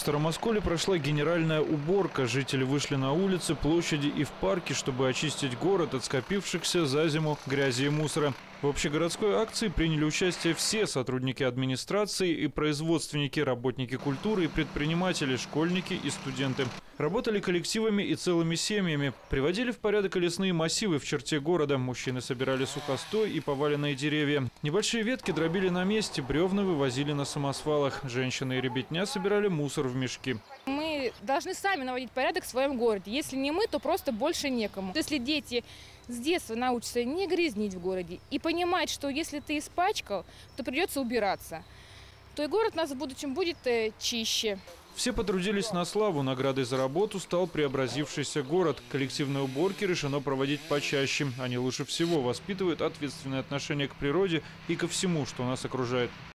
Старом Осколе прошла генеральная уборка. Жители вышли на улицы, площади и в парки, чтобы очистить город от скопившихся за зиму грязи и мусора. В общегородской акции приняли участие все сотрудники администрации и производственники, работники культуры и предприниматели, школьники и студенты. Работали коллективами и целыми семьями. Приводили в порядок лесные массивы в черте города. Мужчины собирали сухостой и поваленные деревья. Небольшие ветки дробили на месте, бревна вывозили на самосвалах. Женщины и ребятня собирали мусор в мешки. Мы должны сами наводить порядок в своем городе. Если не мы, то просто больше некому. Если дети с детства научатся не грязнить в городе и понимать, что если ты испачкал, то придется убираться, то и город у нас в будущем будет чище. Все потрудились на славу. Наградой за работу стал преобразившийся город. Коллективные уборки решено проводить почаще. Они лучше всего воспитывают ответственное отношение к природе и ко всему, что нас окружает.